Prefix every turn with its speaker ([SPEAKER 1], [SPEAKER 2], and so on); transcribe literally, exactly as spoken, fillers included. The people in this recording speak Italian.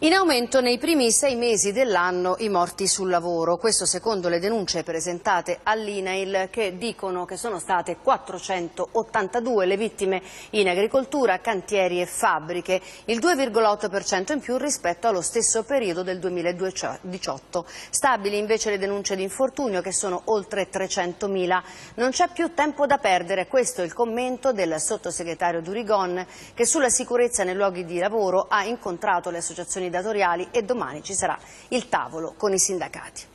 [SPEAKER 1] In aumento nei primi sei mesi dell'anno i morti sul lavoro, questo secondo le denunce presentate all'INAIL che dicono che sono state quattrocentottantadue le vittime in agricoltura, cantieri e fabbriche, il due virgola otto per cento in più rispetto allo stesso periodo del duemiladiciotto. Stabili invece le denunce di infortunio che sono oltre trecentomila. Non c'è più tempo da perdere, questo è il commento del sottosegretario Durigon che sulla sicurezza nei luoghi di lavoro ha incontrato le associazioni datoriali e domani ci sarà il tavolo con i sindacati.